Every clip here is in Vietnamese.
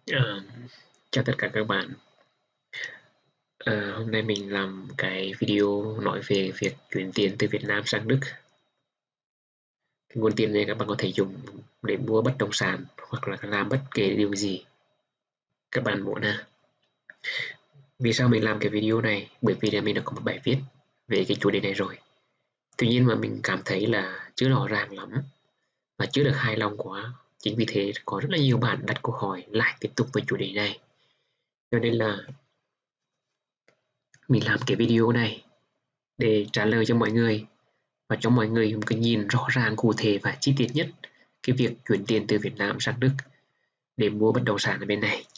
Ờ, Chào tất cả các bạn. Hôm nay mình làm cái video nói về việc chuyển tiền từ Việt Nam sang Đức. Cái nguồn tiền này các bạn có thể dùng để mua bất động sản hoặc là làm bất kể điều gì các bạn muốn ha. Vì sao mình làm cái video này? Bởi vì là mình đã có một bài viết về cái chủ đề này rồi. Tuy nhiên mà mình cảm thấy là chưa rõ ràng lắm và chưa được hài lòng quá. Chính vì thế có rất là nhiều bạn đặt câu hỏi lại tiếp tục với chủ đề này. Cho nên là mình làm cái video này để trả lời cho mọi người và cho mọi người một cái nhìn rõ ràng, cụ thể và chi tiết nhất cái việc chuyển tiền từ Việt Nam sang Đức để mua bất động sản ở bên này.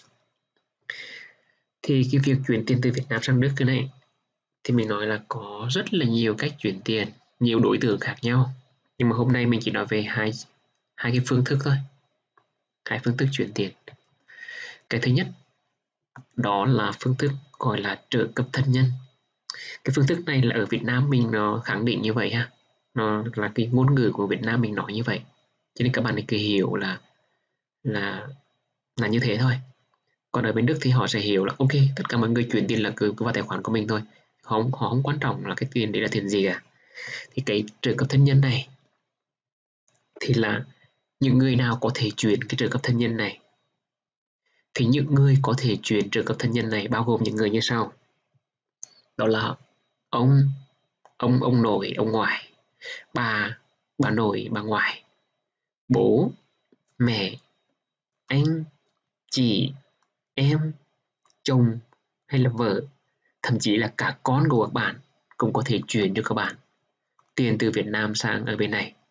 Thì cái việc chuyển tiền từ Việt Nam sang Đức cái này thì mình nói là có rất là nhiều cách chuyển tiền, nhiều đối tượng khác nhau. Nhưng mà hôm nay mình chỉ nói về hai cái phương thức thôi, hai phương thức chuyển tiền. Cái thứ nhất đó là phương thức gọi là trợ cấp thân nhân. Cái phương thức này là ở Việt Nam mình nó khẳng định như vậy ha, nó là cái ngôn ngữ của Việt Nam mình nói như vậy, cho nên các bạn cứ hiểu là là như thế thôi. Còn ở bên Đức thì họ sẽ hiểu là ok, tất cả mọi người chuyển tiền là cứ vào tài khoản của mình thôi, họ không quan trọng là cái tiền đấy là tiền gì cả. Thì cái trợ cấp thân nhân này thì là những người nào có thể chuyển cái trợ cấp thân nhân này. Thì những người có thể chuyển trợ cấp thân nhân này bao gồm những người như sau. Đó là ông nội ông ngoại, bà nội bà ngoại, bố mẹ, anh chị, em, chồng hay là vợ, thậm chí là cả con của các bạn cũng có thể chuyển cho các bạn tiền từ Việt Nam sang ở bên này.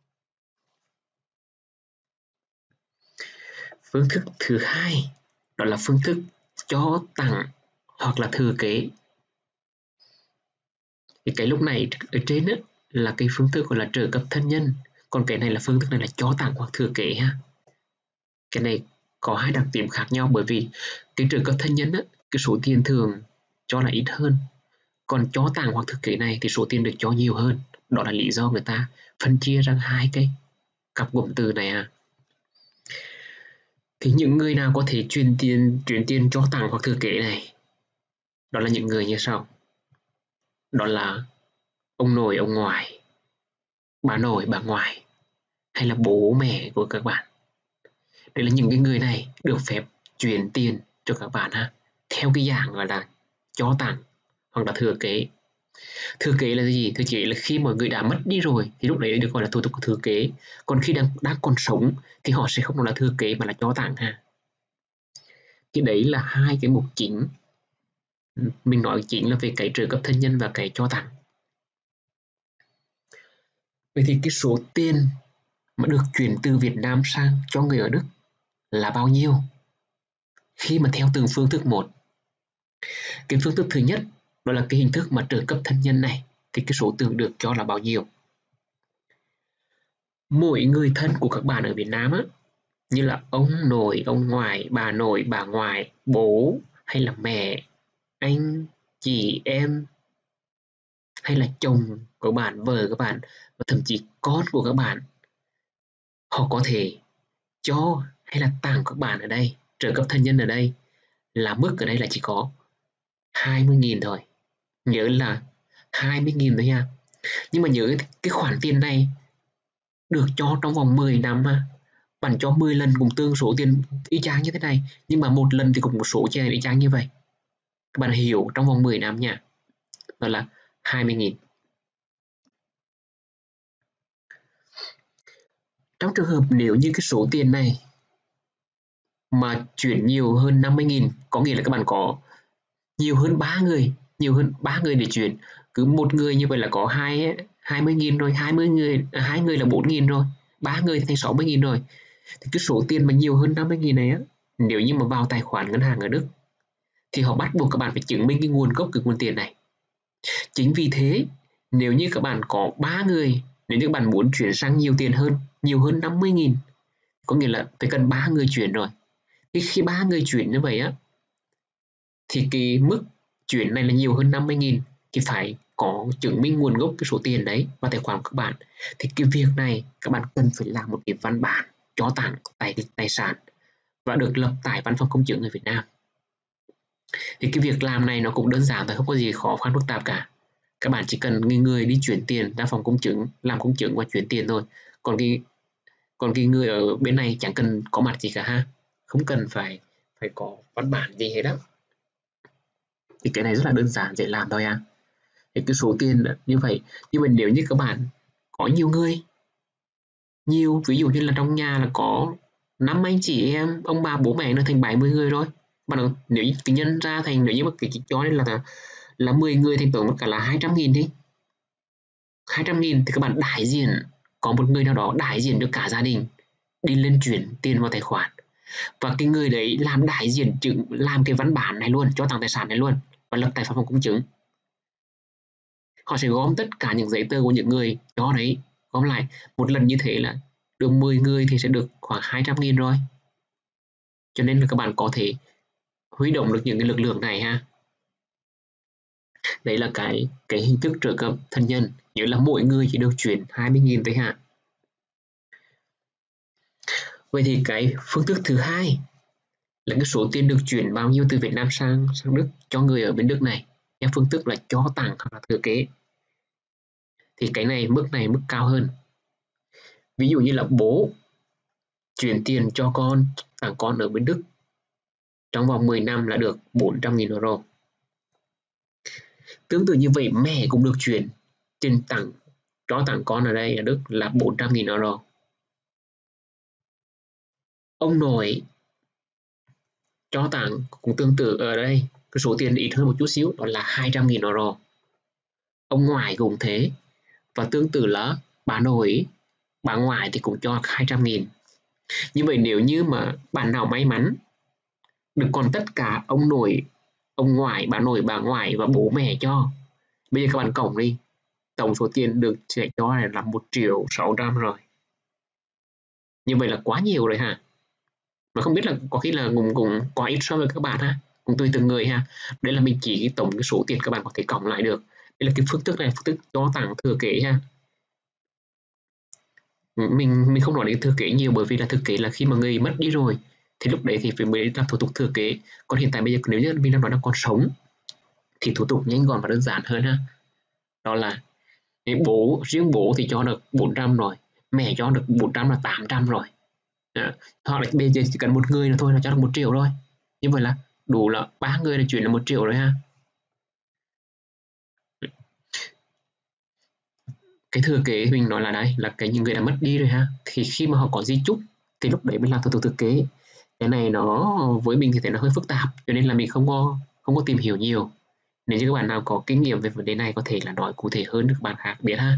Phương thức thứ hai đó là phương thức cho tặng hoặc là thừa kế. Thì cái lúc này ở trên á, là cái phương thức gọi là trợ cấp thân nhân, còn cái này là phương thức này là cho tặng hoặc thừa kế ha. Cái này có hai đặc điểm khác nhau, bởi vì cái trợ cấp thân nhân á, cái số tiền thường cho là ít hơn, còn cho tặng hoặc thừa kế này thì số tiền được cho nhiều hơn. Đó là lý do người ta phân chia ra hai cái cặp cụm từ này à. Thì những người nào có thể chuyển tiền cho tặng hoặc thừa kế này, đó là những người như sau. Đó là ông nội ông ngoại, bà nội bà ngoại, hay là bố mẹ của các bạn. Đây là những cái người này được phép chuyển tiền cho các bạn ha, theo cái dạng gọi là cho tặng hoặc là thừa kế. Thừa kế là gì? Thừa kế là khi mọi người đã mất đi rồi thì lúc đấy được gọi là thủ tục thừa kế. Còn khi đang còn sống thì họ sẽ không là thừa kế mà là cho tặng ha. Thì đấy là hai cái mục chính. Mình nói chính là về cái trợ cấp thân nhân và cái cho tặng. Vậy thì cái số tiền mà được chuyển từ Việt Nam sang cho người ở Đức là bao nhiêu? Khi mà theo từng phương thức một. Cái phương thức thứ nhất đó là cái hình thức mà trợ cấp thân nhân này, thì cái số tiền được cho là bao nhiêu? Mỗi người thân của các bạn ở Việt Nam á, như là ông nội, ông ngoại, bà ngoại, bố hay là mẹ, anh, chị, em, hay là chồng của bạn, vợ của bạn và thậm chí con của các bạn, họ có thể cho hay là tặng các bạn ở đây, trợ cấp thân nhân ở đây là mức ở đây là chỉ có 20.000 thôi. Nhớ là 20.000 thôi nha. Nhưng mà nhớ cái khoản tiền này được cho trong vòng 10 năm mà. Bạn cho 10 lần cũng tương số tiền y chang như thế này, nhưng mà một lần thì cũng một số tiền y chang như vậy. Các bạn hiểu trong vòng 10 năm nha. Đó là 20.000. Trong trường hợp nếu như cái số tiền này mà chuyển nhiều hơn 50.000, có nghĩa là các bạn có nhiều hơn 3 người để chuyển. Cứ một người như vậy là có 20.000 rồi, 20 người, hai người là 4.000 rồi, 3 người thành 60.000 rồi. Thì cái số tiền mà nhiều hơn 50.000 này á, nếu như mà vào tài khoản ngân hàng ở Đức thì họ bắt buộc các bạn phải chứng minh cái nguồn gốc cái nguồn tiền này. Chính vì thế, nếu như các bạn có 3 người, nếu như các bạn muốn chuyển sang nhiều hơn 50.000, có nghĩa là phải cần 3 người chuyển rồi. Thì khi 3 người chuyển như vậy á, thì cái mức chuyển này là nhiều hơn 50.000 thì phải có chứng minh nguồn gốc cái số tiền đấy vào tài khoản của các bạn. Thì cái việc này các bạn cần phải làm một cái văn bản cho tặng tài sản và được lập tại văn phòng công chứng ở Việt Nam. Thì cái việc làm này nó cũng đơn giản thôi, không có gì khó khăn phức tạp cả. Các bạn chỉ cần người đi chuyển tiền ra phòng công chứng, làm công chứng và chuyển tiền thôi. Còn cái người ở bên này chẳng cần có mặt gì cả ha, không cần phải có văn bản gì hết đó. Thì cái này rất là đơn giản dễ làm thôi à. Thì cái số tiền như vậy, nhưng mà nếu như các bạn có nhiều người, ví dụ như là trong nhà là có 5 anh chị em, ông bà bố mẹ nó thành 70 người rồi, bạn nếu như cái nhân ra thành, nếu như mà cái cho nên là 10 người thì tổng cả là 200.000 đi. 200.000 thì các bạn đại diện, có một người nào đó đại diện cho cả gia đình đi lên chuyển tiền vào tài khoản, và cái người đấy làm đại diện chứng, làm cái văn bản này luôn, cho tặng tài sản này luôn, và lập tại phòng công chứng. Họ sẽ gom tất cả những giấy tờ của những người đó đấy, gom lại một lần như thế là được 10 người thì sẽ được khoảng 200.000 rồi. Cho nên là các bạn có thể huy động được những cái lực lượng này ha. Đấy là cái hình thức trợ cấp thân nhân, nhớ là mỗi người chỉ được chuyển 20.000 thôi ha. Vậy thì cái phương thức thứ hai là cái số tiền được chuyển bao nhiêu từ Việt Nam sang Đức cho người ở bên Đức này, theo phương thức là cho tặng hoặc là thừa kế. Thì cái này mức cao hơn. Ví dụ như là bố chuyển tiền cho con, tặng con ở bên Đức trong vòng 10 năm là được 400.000 euro. Tương tự như vậy mẹ cũng được chuyển tiền cho tặng con ở đây ở Đức là 400.000 euro. Ông nội cho tặng cũng tương tự ở đây, cái số tiền ít hơn một chút xíu, đó là 200.000 euro. Ông ngoại cũng thế, và tương tự là bà nội, bà ngoại thì cũng cho 200.000. Như vậy nếu như mà bạn nào may mắn được còn tất cả ông nội, ông ngoại, bà nội, bà ngoại và bố mẹ cho, bây giờ các bạn cộng đi, tổng số tiền được sẽ cho là 1.600.000 rồi. Như vậy là quá nhiều rồi ha. Mà không biết là có khi là cũng quá ít so với các bạn ha, cũng tùy từng người ha. Đây là mình chỉ tổng cái số tiền các bạn có thể cộng lại được. Đây là cái phương thức này, phương thức cho tặng thừa kế ha. Mình không nói đến thừa kế nhiều, bởi vì là thực kế là khi mà người mất đi rồi thì lúc đấy thì phải mới làm thủ tục thừa kế. Còn hiện tại bây giờ nếu như mình đang nói là còn sống thì thủ tục nhanh gọn và đơn giản hơn ha. Đó là riêng bố thì cho được 400 rồi, mẹ cho được 400 là 800 rồi. Hoặc là bây giờ chỉ cần một người nữa thôi là cho được 1 triệu rồi. Như vậy là đủ là 3 người là chuyển là 1 triệu rồi ha. Cái thừa kế mình nói là đây là cái những người đã mất đi rồi ha. Thì khi mà họ có di chúc thì lúc đấy mới làm thủ tục thừa kế. Cái này nó với mình thì thấy nó hơi phức tạp, cho nên là mình không có tìm hiểu nhiều. Nếu như các bạn nào có kinh nghiệm về vấn đề này có thể là nói cụ thể hơn được các bạn khác biết ha.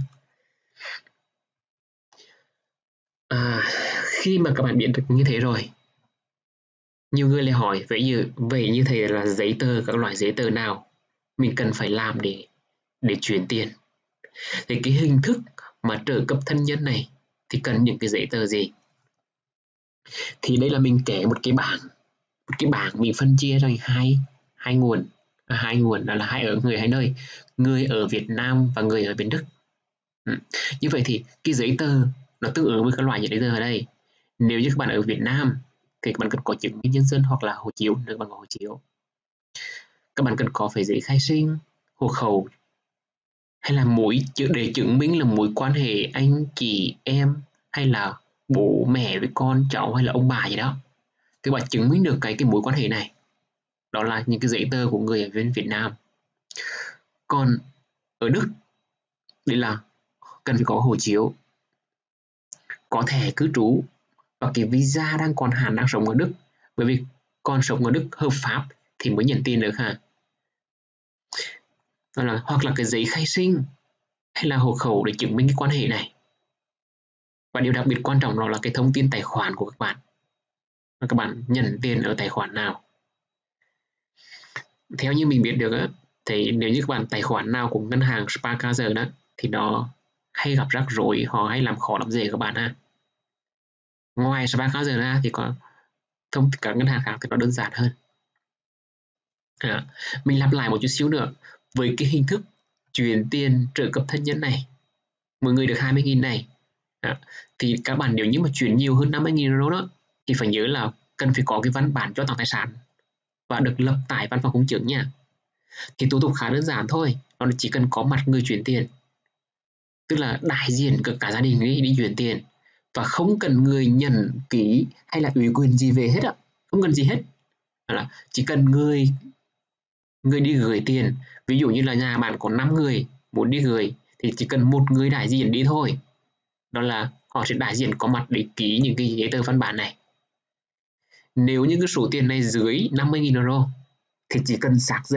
Khi mà các bạn biết được như thế rồi, nhiều người lại hỏi vậy như thế là giấy tờ, các loại giấy tờ nào mình cần phải làm để chuyển tiền. Thì cái hình thức mà trợ cấp thân nhân này thì cần những cái giấy tờ gì? Thì đây là mình kể một cái bảng mình phân chia thành hai nguồn, đó là hai nơi, người ở Việt Nam và người ở bên Đức. Như vậy thì cái giấy tờ nó tương ứng với các loại giấy tờ ở đây. Nếu như các bạn ở Việt Nam thì các bạn cần có chứng minh nhân dân hoặc là hộ chiếu, nếu bạn có hộ chiếu. Các bạn cần có phải giấy khai sinh, hộ khẩu, hay là để chứng minh là mối quan hệ anh chị em, hay là bố mẹ với con cháu, hay là ông bà gì đó. Các bạn chứng minh được cái mối quan hệ này. Đó là những cái giấy tờ của người ở bên Việt Nam. Còn ở Đức, đây là cần phải có hộ chiếu, có thẻ cư trú và cái visa đang còn hạn, đang sống ở Đức. Bởi vì còn sống ở Đức hợp pháp thì mới nhận tiền được ha. Đó là hoặc là cái giấy khai sinh hay là hộ khẩu để chứng minh cái quan hệ này. Và điều đặc biệt quan trọng đó là cái thông tin tài khoản của các bạn. Các bạn nhận tiền ở tài khoản nào. Theo như mình biết được á, thì nếu như các bạn tài khoản nào của ngân hàng Sparkasse đó thì nó hay gặp rắc rối, họ hay làm khó làm dễ các bạn ha. Ngoài Sparkasse ra thì có các ngân hàng khác thì nó đơn giản hơn. Mình lặp lại một chút xíu nữa. Với cái hình thức chuyển tiền trợ cấp thân nhân này, mỗi người được 20.000 này, thì các bạn nếu như mà chuyển nhiều hơn 50.000 euro đó thì phải nhớ là cần phải có cái văn bản cho tặng tài sản và được lập tại văn phòng công chứng nha. Thì thủ tục khá đơn giản thôi, nó chỉ cần có mặt người chuyển tiền, tức là đại diện của cả gia đình đi chuyển tiền, và không cần người nhận ký hay là ủy quyền gì về hết ạ, không cần gì hết. Chỉ cần người đi gửi tiền, ví dụ như là nhà bạn có 5 người muốn đi gửi thì chỉ cần một người đại diện đi thôi, đó là họ sẽ đại diện có mặt để ký những cái giấy tờ văn bản này. Nếu như cái số tiền này dưới 50.000 euro thì chỉ cần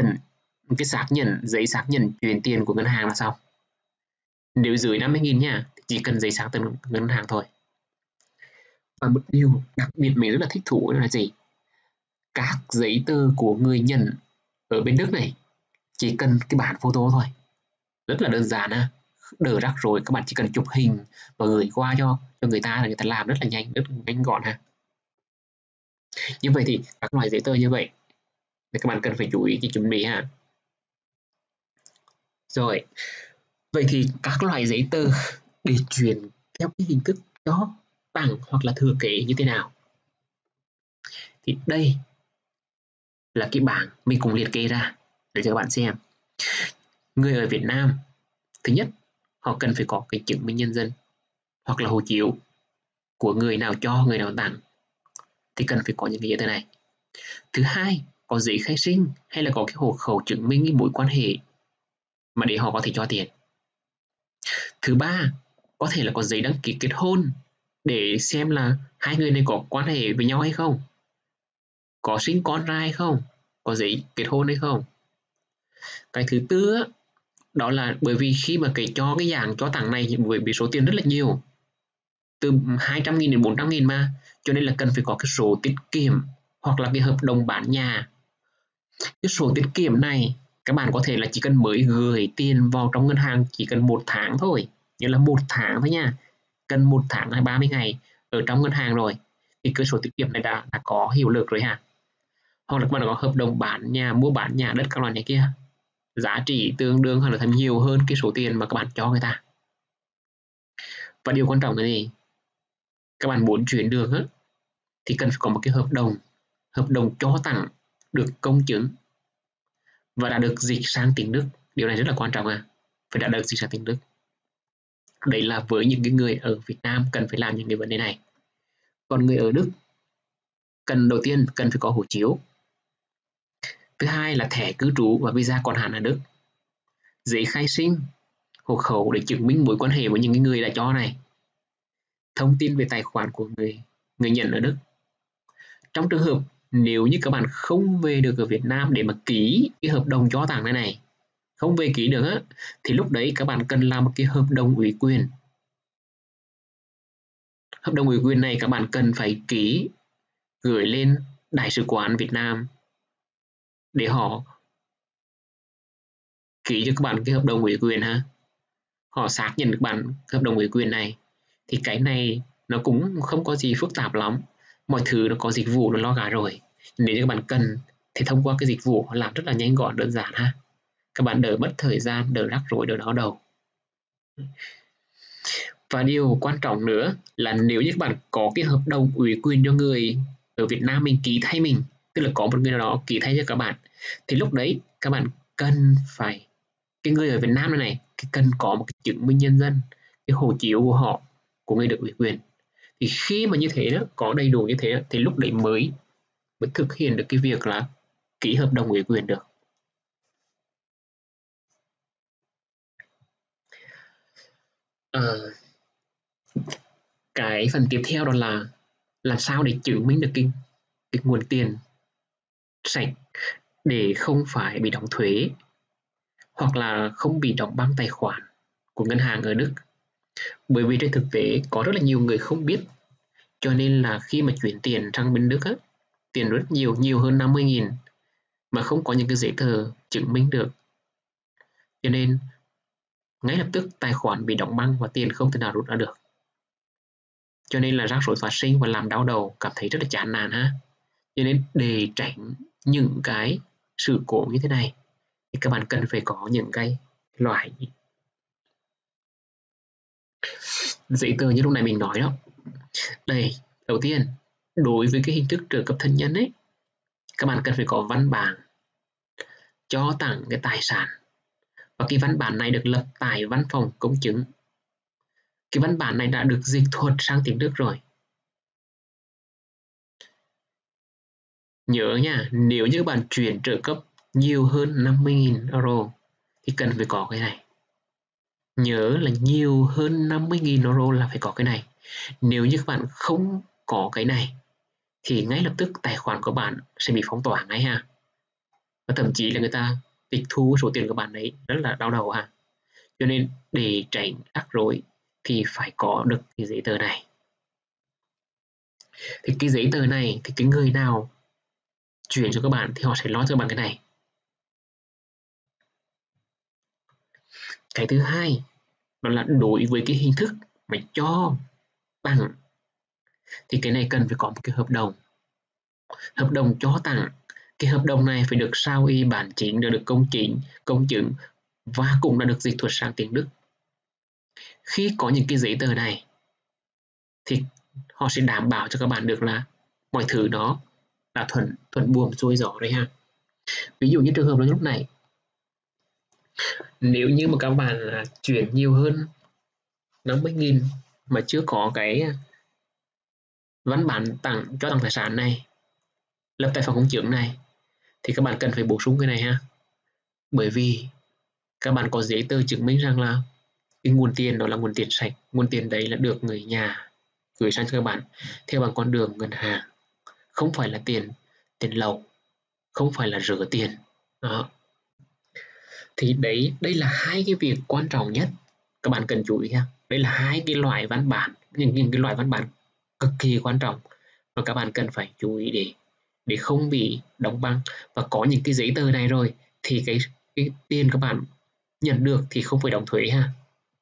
giấy xác nhận chuyển tiền của ngân hàng là xong. Nếu dưới 50.000 nha, thì chỉ cần giấy xác từ ngân hàng thôi. Và một điều đặc biệt mình rất là thích thú là gì? Các giấy tờ của người nhận ở bên Đức này chỉ cần cái bản photo thôi, rất là đơn giản ha, đỡ rắc rối. Các bạn chỉ cần chụp hình và gửi qua cho người ta là người ta làm rất là nhanh, rất là nhanh gọn ha. Như vậy thì các loại giấy tờ như vậy thì các bạn cần phải chú ý cái chuẩn bị ha. Rồi, vậy thì các loại giấy tờ để chuyển theo cái hình thức cho tặng hoặc là thừa kế như thế nào? Thì đây là cái bảng mình cũng liệt kê ra để cho các bạn xem. Người ở Việt Nam, thứ nhất, họ cần phải có cái chứng minh nhân dân hoặc là hộ chiếu của người nào cho, người nào tặng, thì cần phải có những cái giấy tờ này. Thứ hai, có giấy khai sinh hay là có cái hộ khẩu chứng minh cái mối quan hệ mà để họ có thể cho tiền. Thứ ba, có thể là có giấy đăng ký kết hôn để xem là hai người này có quan hệ với nhau hay không, có sinh con ra hay không, có giấy kết hôn hay không. Cái thứ tư đó là bởi vì khi mà cho cái dạng cho tặng này với số tiền rất là nhiều, từ 200.000 đến 400.000 mà, cho nên là cần phải có cái sổ tiết kiệm hoặc là cái hợp đồng bán nhà. Cái sổ tiết kiệm này các bạn có thể là chỉ cần mới gửi tiền vào trong ngân hàng chỉ cần 1 tháng thôi, như là 1 tháng thôi nha, cần 1 tháng hay 30 ngày ở trong ngân hàng rồi thì cái sổ tiết kiệm này đã có hiệu lực rồi ha. Hoặc là các bạn có hợp đồng bán nhà, mua bán nhà đất các loại này kia, giá trị tương đương hoặc là thậm nhiều hơn cái số tiền mà các bạn cho người ta. Và điều quan trọng là gì? Các bạn muốn chuyển được thì cần phải có một cái hợp đồng cho tặng được công chứng và đã được dịch sang tiếng Đức. Điều này rất là quan trọng phải đã được dịch sang tiếng Đức. Đấy là với những cái người ở Việt Nam cần phải làm những cái vấn đề này. Còn người ở Đức đầu tiên cần phải có hộ chiếu. Thứ hai là thẻ cư trú và visa còn hạn ở Đức. Giấy khai sinh, hộ khẩu để chứng minh mối quan hệ với những người đã cho này. Thông tin về tài khoản của người nhận ở Đức. Trong trường hợp nếu như các bạn không về được ở Việt Nam để mà ký cái hợp đồng cho tặng này, không về ký được thì lúc đấy các bạn cần làm một cái hợp đồng ủy quyền. Hợp đồng ủy quyền này các bạn cần phải ký, gửi lên Đại sứ quán Việt Nam để họ ký cho các bạn cái hợp đồng ủy quyền ha. Họ xác nhận được bạn hợp đồng ủy quyền này. Thì cái này nó cũng không có gì phức tạp lắm, mọi thứ nó có dịch vụ nó lo cả rồi. Nếu như các bạn cần thì thông qua cái dịch vụ họ làm rất là nhanh gọn đơn giản ha. Các bạn đỡ mất thời gian, đỡ rắc rối, đỡ đau đầu. Và điều quan trọng nữa là nếu như các bạn có cái hợp đồng ủy quyền cho người ở Việt Nam mình ký thay mình, tức là có một người nào đó ký thay cho các bạn, thì lúc đấy các bạn cần phải, cái người ở Việt Nam này cần có một cái chứng minh nhân dân, cái hộ chiếu của họ, của người được ủy quyền. Thì khi mà như thế đó, có đầy đủ như thế thì lúc đấy mới thực hiện được cái việc là ký hợp đồng ủy quyền được. Cái phần tiếp theo đó là làm sao để chứng minh được cái nguồn tiền sạch để không phải bị đóng thuế hoặc là không bị đóng băng tài khoản của ngân hàng ở Đức. Bởi vì trên thực tế có rất là nhiều người không biết, cho nên là khi mà chuyển tiền sang bên Đức tiền rất nhiều hơn 50.000 mà không có những cái giấy tờ chứng minh được, cho nên ngay lập tức tài khoản bị đóng băng và tiền không thể nào rút ra được, cho nên là rắc rối phát sinh và làm đau đầu, cảm thấy rất là chán nản ha. Cho nên để tránh những cái sự cố như thế này thì các bạn cần phải có những cái loại giấy tờ như lúc này mình nói đó. Đây, đầu tiên đối với cái hình thức trợ cấp thân nhân ấy, các bạn cần phải có văn bản cho tặng cái tài sản, và cái văn bản này được lập tại văn phòng công chứng. Cái văn bản này đã được dịch thuật sang tiếng Đức rồi. Nhớ nha, nếu như bạn chuyển trợ cấp nhiều hơn 50.000 euro thì cần phải có cái này. Nhớ là nhiều hơn 50.000 euro là phải có cái này. Nếu như các bạn không có cái này thì ngay lập tức tài khoản của bạn sẽ bị phong tỏa ngay ha. Và thậm chí là người ta tịch thu số tiền của bạn đấy, rất là đau đầu ha. Cho nên để tránh rắc rối thì phải có được cái giấy tờ này. Thì cái giấy tờ này thì cái người nào chuyển cho các bạn thì họ sẽ lo cho bạn cái này. Cái thứ hai đó là đối với cái hình thức mà cho tặng thì cái này cần phải có một cái hợp đồng. Hợp đồng cho tặng, cái hợp đồng này phải được sao y bản chính, được công chứng và cũng đã được dịch thuật sang tiếng Đức. Khi có những cái giấy tờ này thì họ sẽ đảm bảo cho các bạn được là mọi thứ đó là thuận buồm xuôi gió đấy ha. Ví dụ như trường hợp là lúc này, nếu như mà các bạn chuyển nhiều hơn 50.000 mà chưa có cái văn bản cho tặng tài sản này, lập tài khoản công chứng này, thì các bạn cần phải bổ sung cái này ha. Bởi vì các bạn có giấy tờ chứng minh rằng là cái nguồn tiền đó là nguồn tiền sạch, nguồn tiền đấy là được người nhà gửi sang cho các bạn theo bằng con đường ngân hàng, không phải là tiền lậu, không phải là rửa tiền đó. Thì đây là hai cái việc quan trọng nhất các bạn cần chú ý ha. Đây là hai cái loại văn bản, những cái loại văn bản cực kỳ quan trọng mà các bạn cần phải chú ý để không bị đóng băng. Và có những cái giấy tờ này rồi thì cái tiền các bạn nhận được thì không phải đóng thuế ha.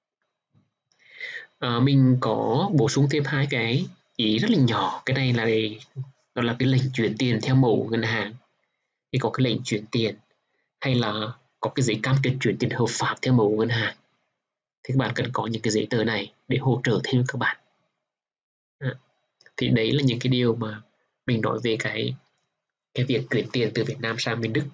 Mình có bổ sung thêm hai cái ý rất là nhỏ. Cái này là đó là cái lệnh chuyển tiền theo mẫu ngân hàng, thì có cái lệnh chuyển tiền hay là có cái giấy cam kết chuyển tiền hợp pháp theo mẫu ngân hàng, thì các bạn cần có những cái giấy tờ này để hỗ trợ thêm các bạn. Thì đấy là những cái điều mà mình nói về cái việc chuyển tiền từ Việt Nam sang bên Đức.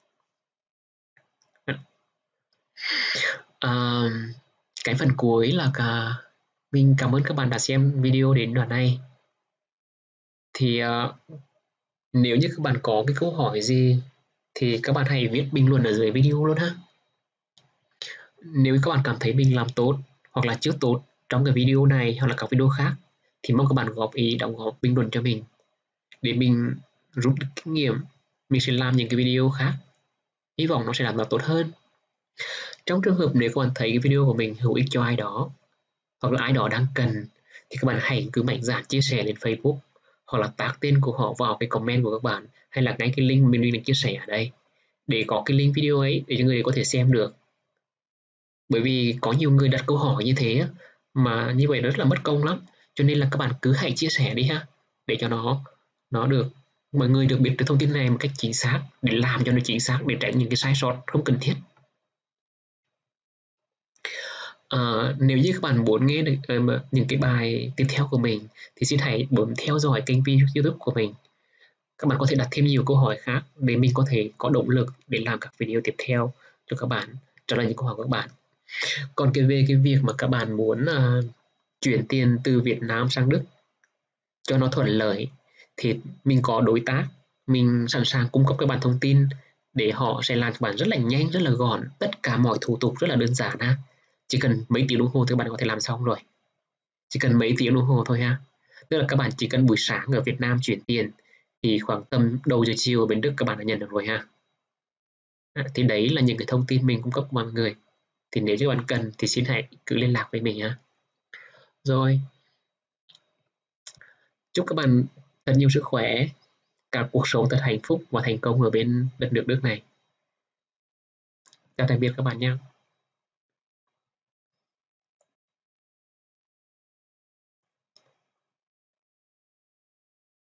Cái phần cuối là mình cảm ơn các bạn đã xem video đến đoạn này. Thì nếu như các bạn có cái câu hỏi gì thì các bạn hãy viết bình luận ở dưới video luôn ha. Nếu các bạn cảm thấy mình làm tốt hoặc là chưa tốt trong cái video này hoặc là các video khác thì mong các bạn góp ý, đóng góp bình luận cho mình để mình rút được kinh nghiệm. Mình sẽ làm những cái video khác, hy vọng nó sẽ làm được tốt hơn. Trong trường hợp nếu các bạn thấy cái video của mình hữu ích cho ai đó hoặc là ai đó đang cần thì các bạn hãy cứ mạnh dạn chia sẻ lên Facebook hoặc là tag tên của họ vào cái comment của các bạn, hay là ngay cái link mình đang chia sẻ ở đây để có cái link video ấy để cho người có thể xem được. Bởi vì có nhiều người đặt câu hỏi như thế mà như vậy rất là mất công lắm, cho nên là các bạn cứ hãy chia sẻ đi ha, để cho nó được mọi người được biết cái thông tin này một cách chính xác, để làm cho nó chính xác, để tránh những cái sai sót không cần thiết. Nếu như các bạn muốn nghe được những cái bài tiếp theo của mình thì xin hãy bấm theo dõi kênh YouTube của mình. Các bạn có thể đặt thêm nhiều câu hỏi khác để mình có thể có động lực để làm các video tiếp theo cho các bạn, trả lời những câu hỏi của các bạn. Còn về cái việc mà các bạn muốn chuyển tiền từ Việt Nam sang Đức cho nó thuận lợi thì mình có đối tác, mình sẵn sàng cung cấp các bạn thông tin để họ sẽ làm cho bạn rất là nhanh, rất là gọn, tất cả mọi thủ tục rất là đơn giản ha. Chỉ cần mấy tiếng đồng hồ thì các bạn có thể làm xong rồi. Chỉ cần mấy tiếng đồng hồ thôi ha. Tức là các bạn chỉ cần buổi sáng ở Việt Nam chuyển tiền thì khoảng tầm đầu giờ chiều ở bên Đức các bạn đã nhận được rồi ha. Thì đấy là những cái thông tin mình cung cấp cho mọi người. Thì nếu như các bạn cần thì xin hãy cứ liên lạc với mình ha. Rồi. Chúc các bạn thật nhiều sức khỏe, cả cuộc sống thật hạnh phúc và thành công ở bên đất nước Đức này. Chào tạm biệt các bạn nha.